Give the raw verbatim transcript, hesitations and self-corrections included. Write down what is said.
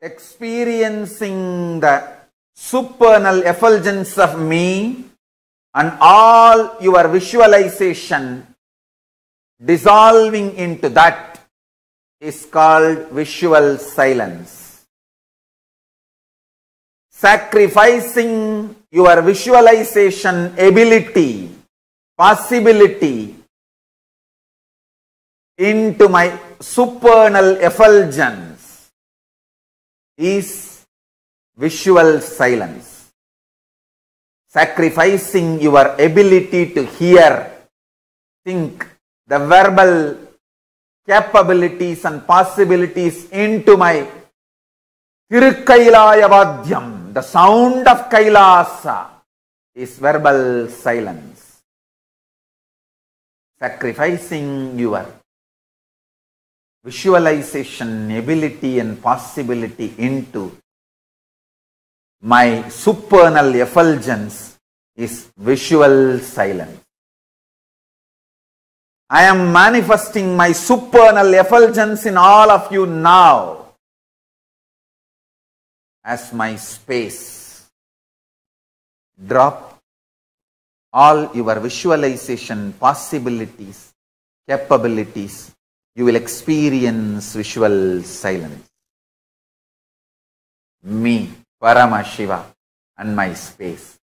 experiencing the supernal effulgence of me and all your visualization dissolving into that is called visual silence. Sacrificing your visualization ability, possibility into my supernal effulgence is visual silence. Sacrificing your ability to hear, think, the verbal capabilities and possibilities into my Tirukailaya Vadyam, the sound of Kailasa, is verbal silence. Sacrificing your visualization ability and possibility into my supernal effulgence is visual silence. I am manifesting my supernal effulgence in all of you now as my space. Drop all your visualization possibilities, capabilities. You will experience visual silence. Me, Paramashiva, and my space.